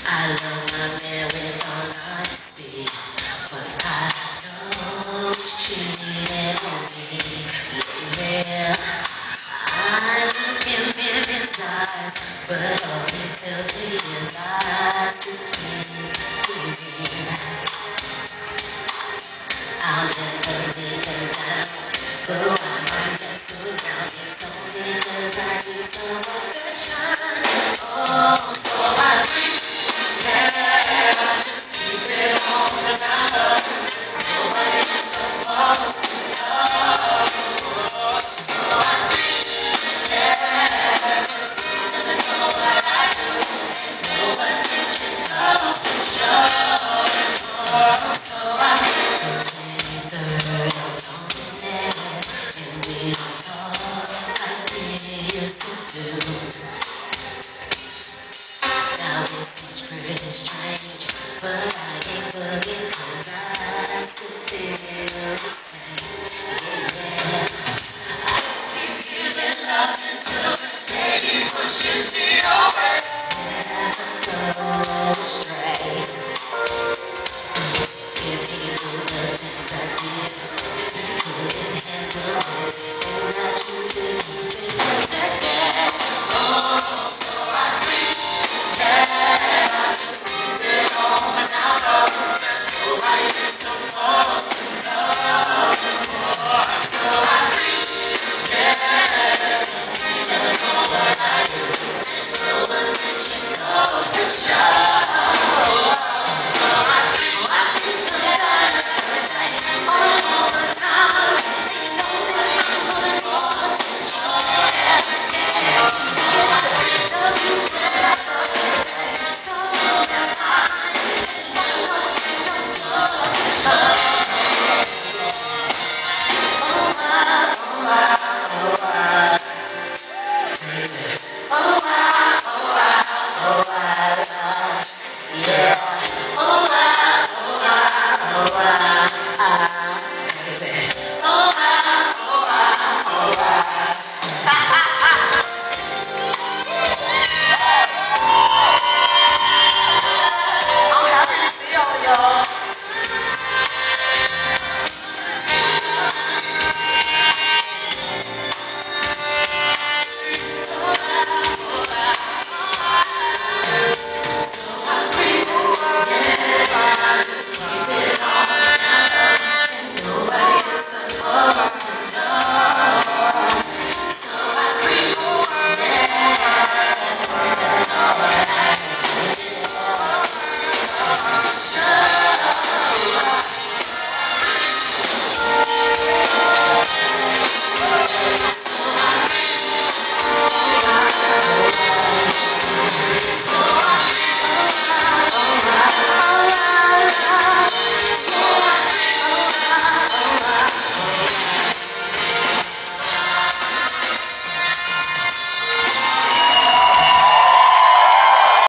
I love my man with all honesty, but I know he's cheating on me. Lately, I look in his eyes, but all he tells me is lies to keep me. I'll never leave him down, though I might mess around. It's only 'cause I need some affection. Oh, so I think that I just keep it on the down low. Nobody is supposed to know. So I think that even to know what I do, no attention goes to show. So I between third of loneliness, and we don't talk like we used to do. Now this seems pretty strange, but I ain't bugging 'cause I still feel the same. Yeah, I keep giving love until the day he pushes me away.